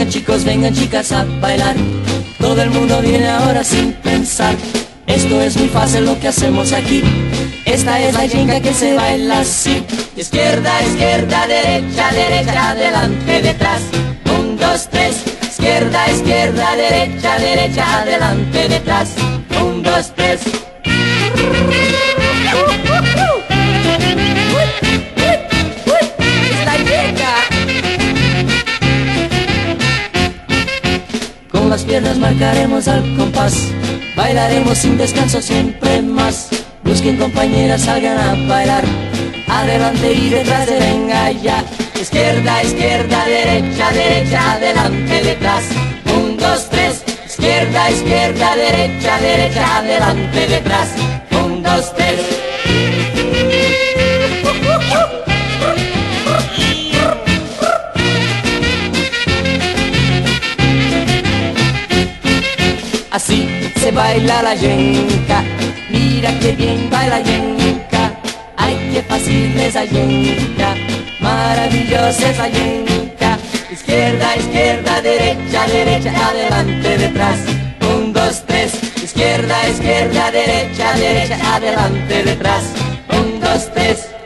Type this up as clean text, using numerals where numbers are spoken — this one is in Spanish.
Vengan chicos, vengan chicas a bailar. Todo el mundo viene ahora sin pensar. Esto es muy fácil lo que hacemos aquí. Esta es la yenga que se baila así. Izquierda, izquierda, derecha, derecha, adelante, detrás. 1, 2, 3. Izquierda, izquierda, derecha, derecha, adelante, detrás. 1, 2, 3. Es la yenga. Con las piernas marcaremos al compás. Bailaremos sin descanso siempre más. Busquen compañeras, salgan a bailar. Adelante y detrás de venga ya. Izquierda, izquierda, derecha, derecha, adelante, detrás. 1, 2, 3. Izquierda, izquierda, derecha, derecha, adelante, detrás. 1, 2, 3. Así se baila la yenga. Mira que bien baila yenga. Ay, qué fácil es la yenga. Maravillosa es la yenga. Izquierda, izquierda, derecha, derecha, adelante, detrás. 1, 2, 3. Izquierda, izquierda, derecha, derecha, adelante, detrás. 1, 2, 3.